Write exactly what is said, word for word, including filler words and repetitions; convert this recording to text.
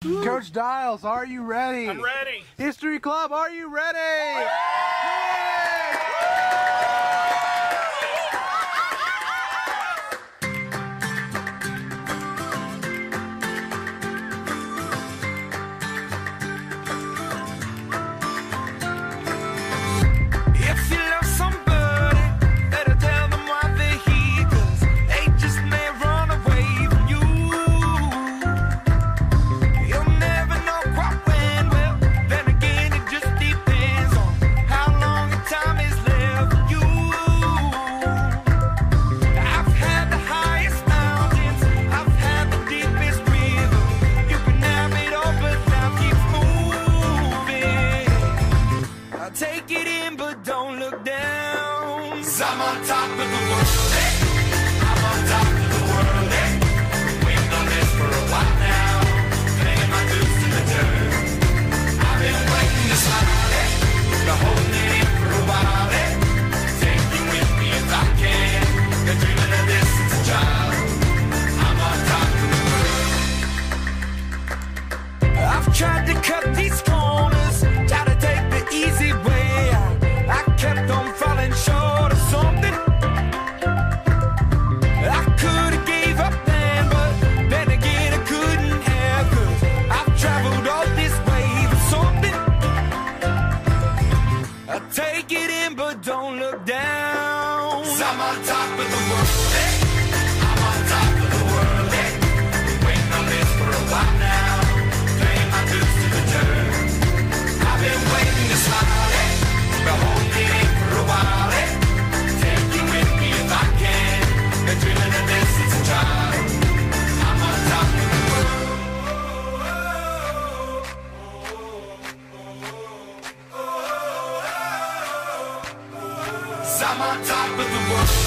Coach Dials, are you ready? I'm ready. History Club, are you ready? Yay! Take it in, but don't look down. 'Cause I'm on top of the world, eh? I'm on top of the world, eh? Waiting on this for a while now, paying my dues to the dirt. I've been waiting to smile, eh? Been holding it in for a while, eh? Take you with me if I can. Been dreaming of this since a child. I'm on top of the world. I've tried to cut these corners, try to take the easy way out. I kept on falling short of something. I could have gave up then, but then again I couldn't have, 'cause I've traveled all this way for something. I take it in, but don't look down. 'Cause I'm on top of the world, eh? I'm on top of the world, eh? Waiting on this for a while now, paying my dues to the dirt. I've been waiting to smile, eh? Been holding it in for a while, eh? Take you with me if I can. Been dreaming of this since a child. I'm on top of the world. 'Cause I'm on top of the world.